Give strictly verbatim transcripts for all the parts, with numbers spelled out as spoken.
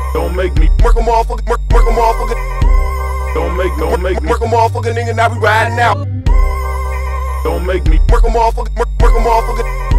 Don't make me work a motherfucker, work, work a motherfucker. Don't make, don't make me work a motherfucker nigga, and I be riding out. Don't make me work a motherfucker, work, work a motherfucker.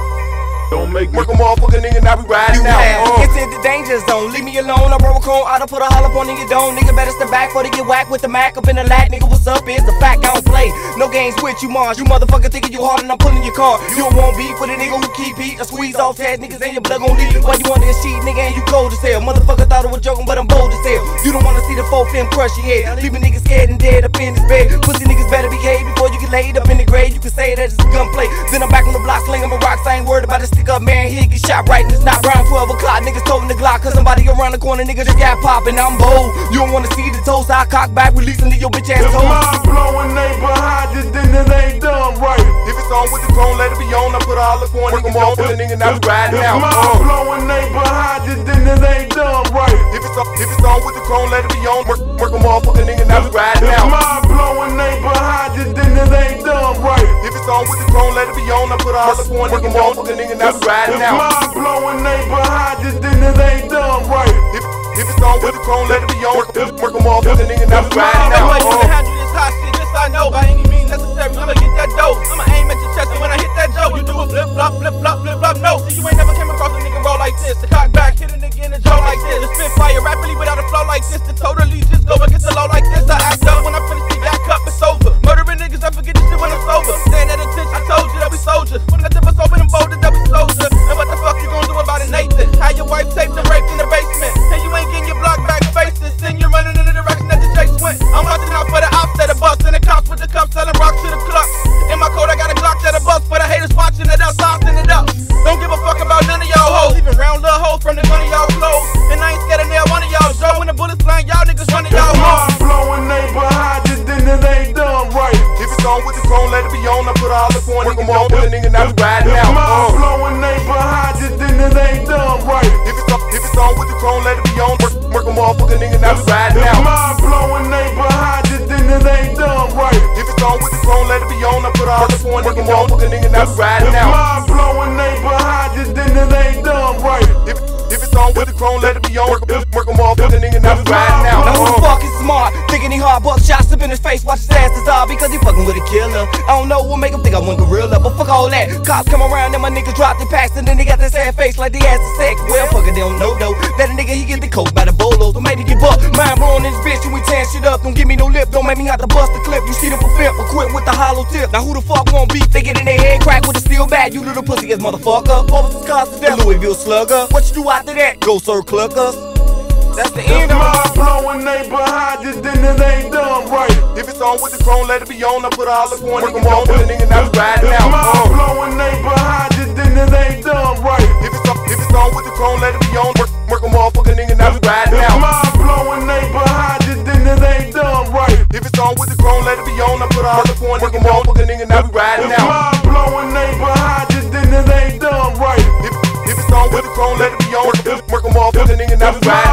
Don't make me work a motherfucker nigga, and I be riding you out. Uh. It's in the danger zone, leave me alone. I roll a cone, I done put a holler up on nigga dome. Nigga better step back before they get whacked with the Mac up in the lat. Nigga, what's up? It's the fact, I don't play. No games with you, Mars. You motherfucker thinking you hard and I'm pulling your car. You don't want beef with a nigga who keep heat. I squeeze off ass niggas and your blood gon' leak. Why you under the sheet, nigga, and you cold as hell. Motherfucker thought I was joking, but I'm bold as hell. You don't wanna see the full film crush your head. Leave a nigga scared and dead up in his bed. Pussy niggas better behave before you get laid up in the grave. You can say that it's a gunplay. Then I'm back on the block slinging my rocks. I ain't worried about a stick up man. He get shot right and it's not round twelve o'clock. Niggas toting the Glock cause somebody around the corner. Nigga just got poppin'. I'm bold. You don't wanna see the toast. I cock back, releasing to your bitch ass toes. If mind blowing they behind it, then it ain't done right. If it's on with the chrome, let it be on. I put all the corn, nigga, more for the nigga, and I be riding out. If mind blowing they behind it, then it ain't done right. If it's on, if it's on with the chrome, let it be on. Work, work a motherfucker nigga, and I be riding out. If mind blowing they behind it, then it ain't done right. If it's on with the chrome, let it be on. I put all the corn, nigga, motherfucker nigga, and I be riding out. If mind blowing they behind it, then it ain't done right. If if it's on with the chrome, let it be on. Work, work a motherfucker nigga, and I be riding out. I'm like, you can handle this hot shit, this I know. By any means necessary, I'ma get that dope. I'ma aim at your chest, and when I hit that joke, you do a flip flop, flip flop, flip flop. No, see you ain't never came across a nigga roll like this. The cock back, hit a nigga in the jaw like this. The spit fire rapidly without a flow like this. To totally just go against the low like this. I act up when I finish the back up, it's over. Murdering niggas, I forget this shit when I'm sober. Stand at attention, I told you that we soldiers. When I dip us open and bolded that we soldiers. And what the fuck you gonna do about it, Nathan? How your wife taped and raped in the basement, and you ain't getting your block back faces. Then you're running in the direction that the Jakes went. I'm watching out for the ops that are bust and the cops with the cups selling rocks to the club. In my coat, I got a Glock that a bust for the haters watching it up, saucing it up. Don't give a fuck about none of y'all hoes. Even round little hoes from the gun of y'all clothes. And I ain't scared of nail one of y'all. Joe, when the bullets flying, y'all niggas running y'all home. Blowing they behind it, then it ain't done right. If it's on with the chrome, let it be on. I put all the corn, nigga, more for the nigga, and I be riding out. If mind blowing they behind it, then it ain't done right. If it's on, if it's on with the chrome, let it be on. Work, work a motherfucker nigga, and I be riding out. If mind blowing they behind it, then it ain't done right. If it's on with the chrome, let it be on. I put all the corn, nigga, motherfucker nigga, and I be riding out. If mind blowing they behind it, then it ain't done right. If if it's on with the chrome, let it be on. Work, work a motherfucker nigga, and I be riding out. Now who the fuck is smart? Thinking he hard, buck shots up in his face, watch his ass dissolve because he fucking with a killer. I don't know what make him think I want gorilla, but fuck all that. Cops come around and my niggas drop their packs and then they got this sad face like they ass is sex. Well, fuck it, they don't know though. That a nigga he get the coke by the bolos, don't make me give up. Mind blowing this bitch and we tearing shit up. Don't give me no lip, don't make me have to bust the clip. You see the fulfill, but quit with the hollow tip. Now who the fuck want beef? They get in their head crack with a steel bat. You little pussy ass motherfucker. What was this cost of Louisville slugger? What you do after that? Go serve cluckers. That's the end of it. Mind blowing they behind it, then it ain't done right. If it's on with the chrome, let it be on. I put all the corn, nigga, more for the nigga, and I be riding out. If mind blowing they behind it, then it ain't done right. If it's on, if it's on with the chrome, let it be on. Work, work a motherfucker nigga, and I be riding out. If mind blowing they behind it, then it ain't done right. If it's on with the chrome, let it be on. I put all the corn, nigga, motherfucker nigga, and I be riding out. If mind blowing they behind it, then it ain't done right. If if it's on with the chrome, let it be on. Work, work a motherfucker nigga, and I be riding out.